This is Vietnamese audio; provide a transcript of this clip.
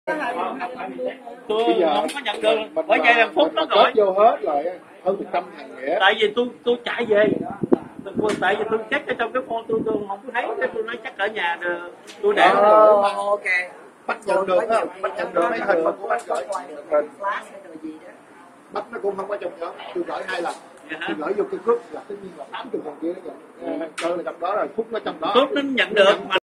Tôi Bây giờ không có nhận được, bởi vậy là Phúc nó gọi vô hết rồi hơn 100 thằng vậy. Tại vì tôi chạy về, tại vì tôi check ở trong cái phone tôi không có thấy, cái tôi nói chắc ở nhà tôi để ok. Bắt nhận được á, bắt nhận được mấy hình mà của anh gửi hình. Bắt nó cũng không có trong nhóm, tôi gửi 2 lần. Tôi gửi vô cái group là tất nhiên là 80 thằng kia nó nhận. Cơ là trong đó rồi, Phúc nó trong đó. Phúc nó nhận được mà